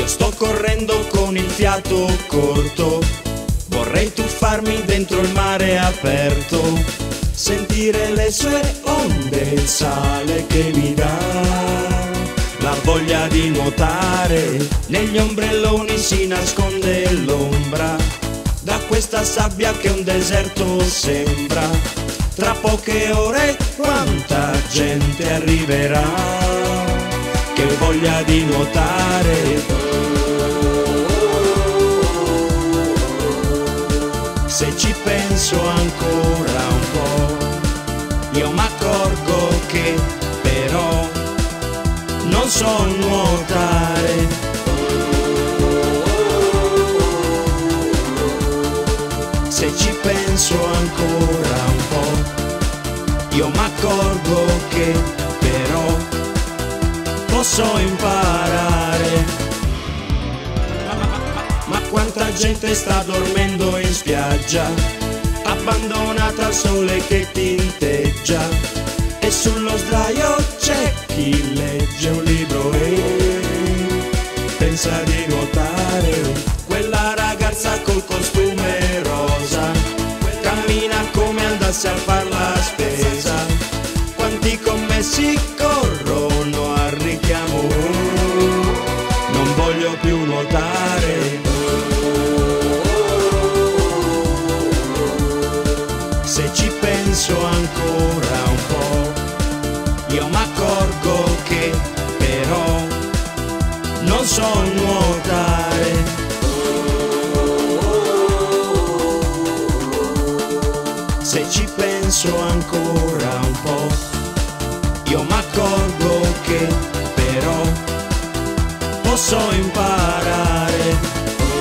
Sto correndo con il fiato corto, vorrei tuffarmi dentro il mare aperto, sentire le sue onde, il sale che mi dà la voglia di nuotare. Negli ombrelloni si nasconde l'ombra, da questa sabbia che un deserto sembra. Tra poche ore quanta gente arriverà, che voglia di nuotare. Se ci penso ancora un po', io m'accorgo che però non so nuotare. Se ci penso ancora un po', io m'accorgo che però posso imparare. Ma quanta gente sta dormendo in spiaggia, abbandonata al sole che tinteggia, e sullo sdraio c'è chi legge un libro e pensa di nuotare. Quella ragazza col costume rosa cammina come andasse a far la spesa. Quanti commessi corrono al richiamo, non voglio più nuotare. Se ci penso ancora un po', io m'accorgo che però non so nuotare. Se ci penso ancora un po', io m'accorgo che però posso imparare.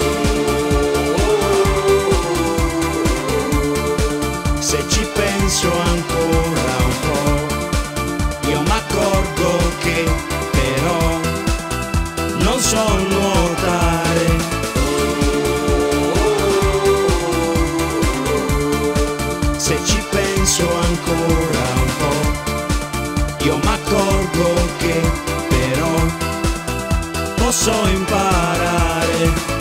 Se ci penso ancora un po', io m'accorgo che però non so nuotare. Se ci penso ancora un po', io m'accorgo che però posso imparare.